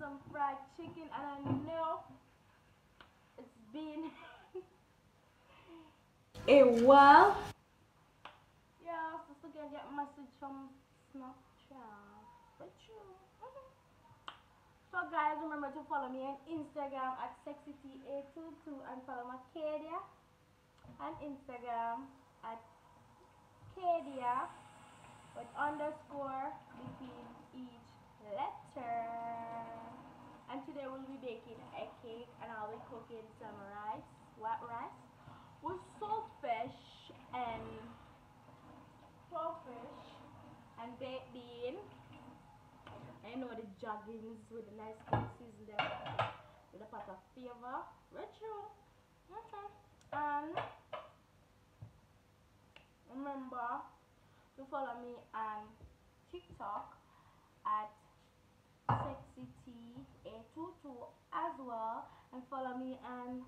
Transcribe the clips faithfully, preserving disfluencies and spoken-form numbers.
some fried chicken, and I know it's been a while. Yeah, so you can get a message from Snapchat. But true. Mhm. So guys, remember to follow me on Instagram at sexy t a two two and follow Macadia on Instagram at Cadia with underscore between each letter. And today we'll be baking a cake and I'll be cooking some rice, white rice, with saltfish and saltfish and baked bean. I know the joggings with a nice good season there with a pot of flavor. Retro. Okay. And remember to follow me on TikTok at sexy t a two two as well, and follow me on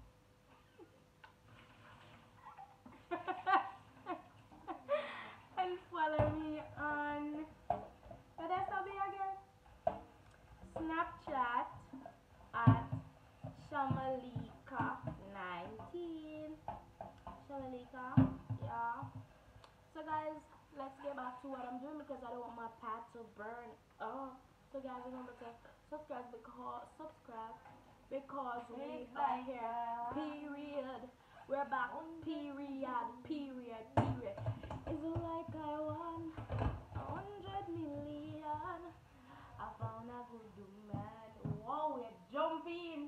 and follow me on what else I'll be again? Snapchat at Shamalika nineteen. Shamalika, yeah. So guys, let's get back to what I'm doing because I don't want my pot to burn up. So guys, remember to subscribe because subscribe because we are here. Period. We're back. Period. Period. Period. Is it like I won a hundred million? I found a good man. Whoa, we're jumping.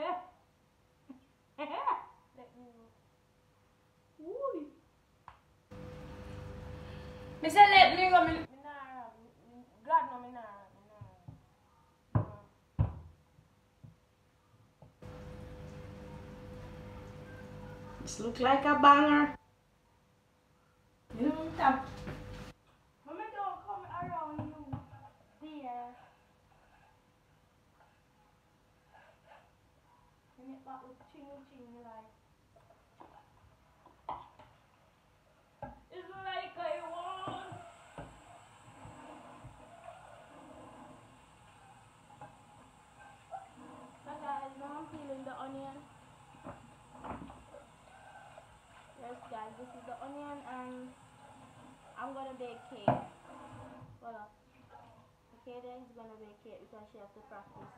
Let me know. Woo. Me say let me go, me, me Nah, me- God no, me nah, me nah. Nah. this look like a banger. You know that. Mommy don't come around you, dear. And it back with chingy chingy like. It's like I want. So guys, now I'm peeling the onion. Yes guys, this is the onion and I'm gonna bake cake. Hold up. Okay, then it's gonna bake cake because she has to practice.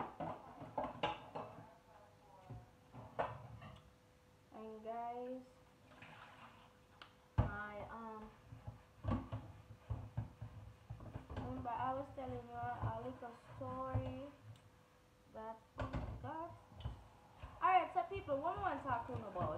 And guys, I um remember I was telling you a little story that that alright, so people, what we want talking about?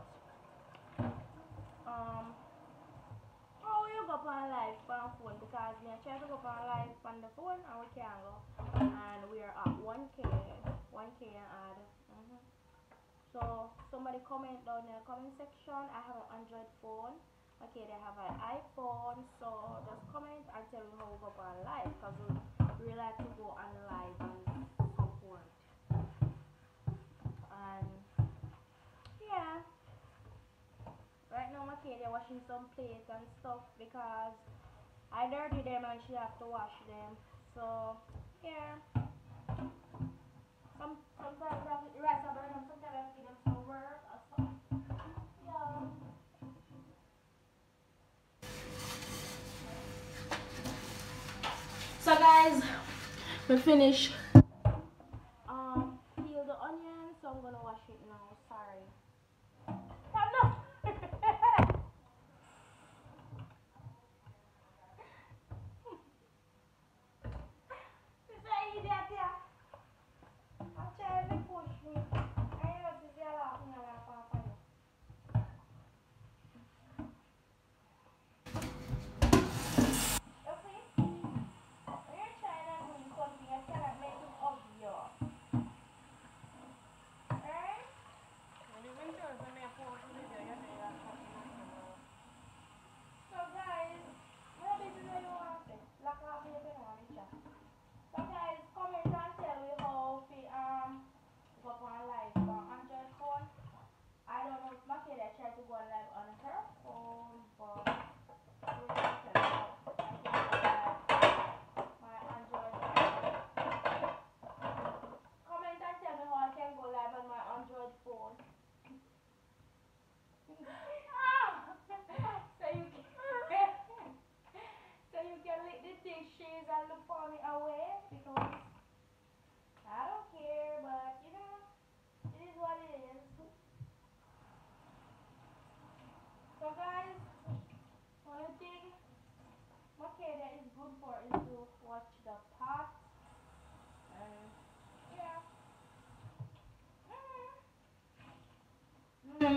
Um how you go on live on phone because me I try to go on live on the phone and we can't go. And we are at one K one K and add. Mm-hmm. So somebody comment down in the comment section. I have an Android phone. Okay, they have an iPhone. So just comment and tell me how we go on live because we really like to go on live and support. And yeah, right now my kid they're washing some plates and stuff because I dirty them and she have to wash them. So yeah, some sometimes I have to rice I burn them. Sometimes I have to give them some work or something. Yeah. So guys, we finish um peel the onion, so I'm gonna wash it now. Sorry. Oh no. This is an idiot here. I'm trying to push me. I know this is a lot of papa. You see? When you're trying to do something, you cannot make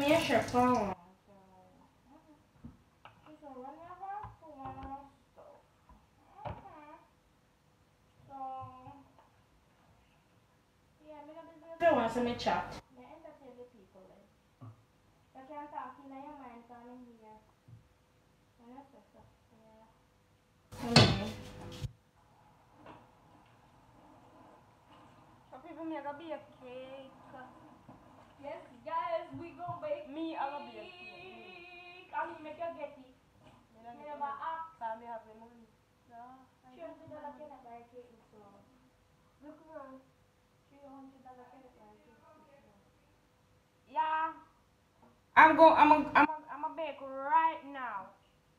your shirt on. So whenever I want stuff. Okay. So yeah, me no business. I want some chat. Me entertain the people then. You can talk in your mind coming here. And that's it. So, yeah. Mm-hmm. So people make a bake cake. Yes, guys, we gon' bake. Me, I'm gonna bake cake. I mean, make you get it. Me never ask. Cause me have the money. No. Twenty dollar cannot buy cake, so. Look around. Three hundred dollar cannot buy cake. Yeah. I'm going. I'm. A, I'm. A, I'm a bake right now.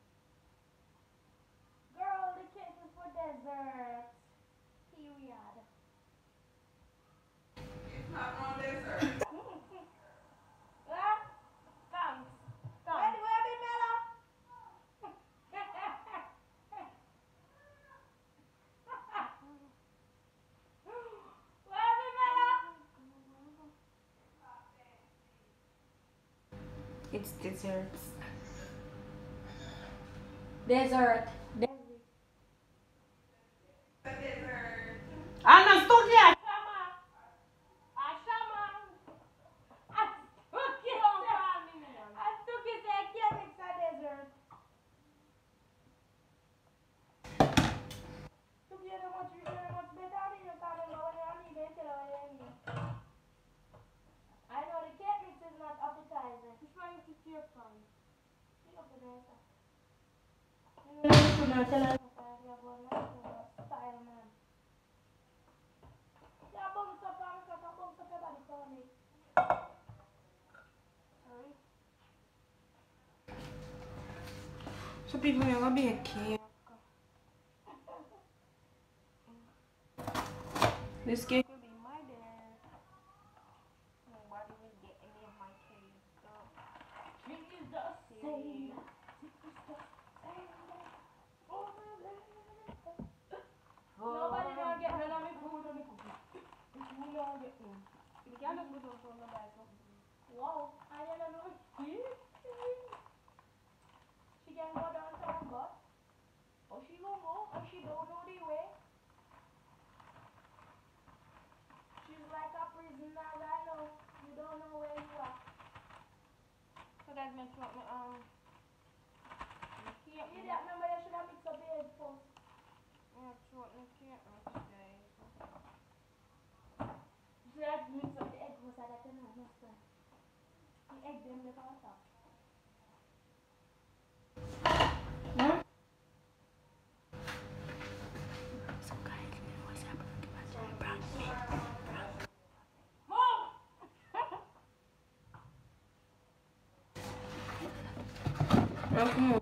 Girl, the cake is for dessert. Period. It's not on dessert. Yeah? Thanks. Thanks. Where, where be Mela? Where be Mela? It's desserts. Dessert. De- Dessert. I'm not stuck here. Shama. Ah, Shama. I took it. Don't call me, man. I took it. I can't mix a dessert. Took you know much, you know much better than you can remember when you need it, tell her what you need. I know the cake mix is not appetizing. Which one is the cake from? You know, put it in. You know, tell her. Style, man. Yeah, bounce up, bounce up, bounce up your body for me. Sorry. So people are gonna be a cake. This cake Will be my dinner. Nobody will get any of my cake. So. It is the same. Nobody gonna get none of me food or me cookies. If you don't get me. You can't look good on the back. Wow, I don't know. She can go downtown, but or she gonna go, or she don't know the way. She's like a prisoner, I know. You don't know where you are. So that makes what me um. You didn't remember you should have mixed up the egg first. Yeah, that's what me can't mix today. You should have mixed up the egg first, so that can have no spread. The egg them the on top. huh? Move! Now come on.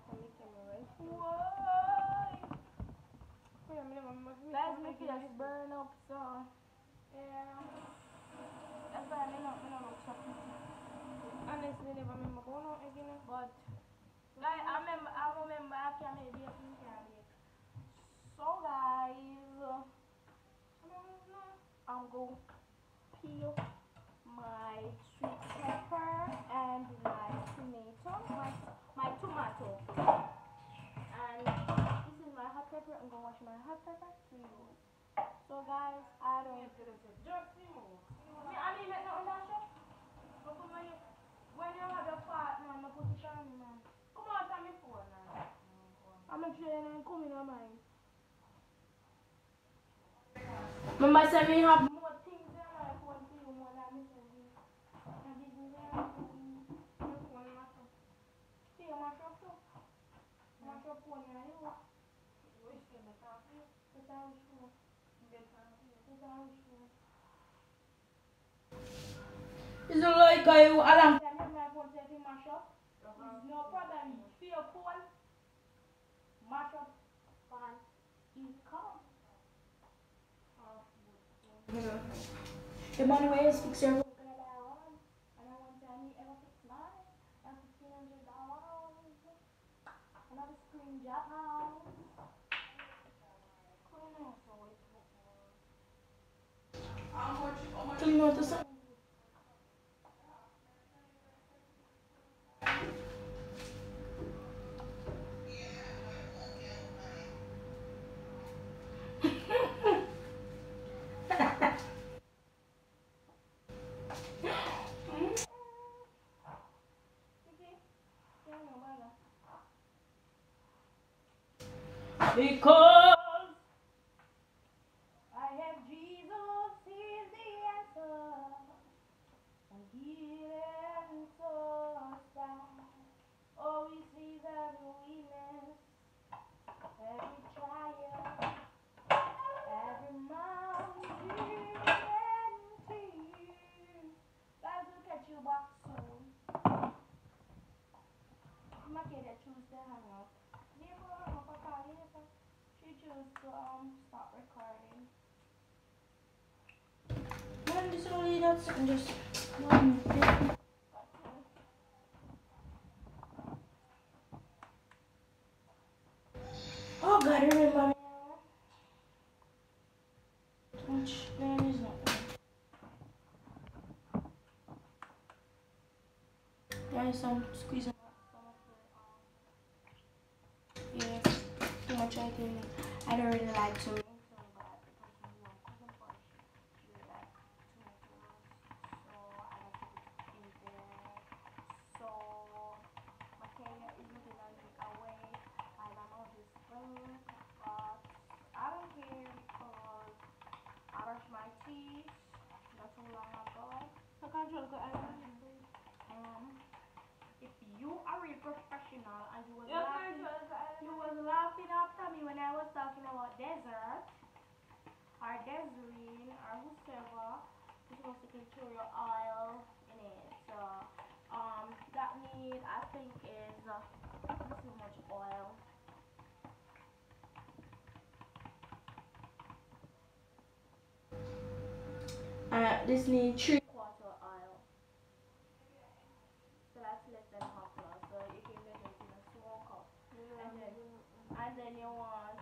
Guys, make it just burn up, so yeah. That's why I don't know look so pretty. Honestly, never remember going out again. But like I remember, I remember I can make it, you can make. So guys, I'm going to peel my sweet pepper and my tomato, my my tomato. And this is my hot pepper. I'm gonna wash my hot pepper to use. So guys, I don't. Just see more. Me, I mean, make nothing that shit. But when you when you have your part, man, I put it on me, man. Come out on my phone, man. I'm a train and come in on mine. Remember, I said we have more things in my phone for you more than me say you. And this is your phone matter. See, I'm a shop too. I'm a shop phone, you know. Which thing the coffee? It's a wish phone. The coffee. It's a wish phone. It's not like I alarm. Time my phone set in mash up. There's no problem. For your phone, mash up pan is come. The money way is fix your. And I want to me ever fix mine. And fifteen hundred dollars. Another screen job house. How much? How much? Tell me what to say. Because I have Jesus, He's the answer. And He answers by. Oh, we see that weakness, every trial, every mountain and tear. Guys, we'll catch you back soon. I'm not going to choose to hang up. Yeah, but I'm not going to call you. She chose to um, stop recording. man, this only that second just one minute. Oh God, remember me. Too much man is not good. Guys, I'm squeezing out some of the um yeah, too much I think I don't really like to make so bad because you know cousin for she really like tomatoes, so I like to put in there. So Makaya is looking at me away and I'm on his phone, but I don't care because I brushed my teeth not too long ago. So control go island. Um, if you are a professional and you was Your laughing, control go you island. was laughing after me when I was talking about desert or Desiree or whosoever, you're supposed to control your oil in it. So, um, that need I think is uh, not too much oil. Uh, this needs three quarter oil. So that's less than half now. So you can get it in a small cup. And then, and then you want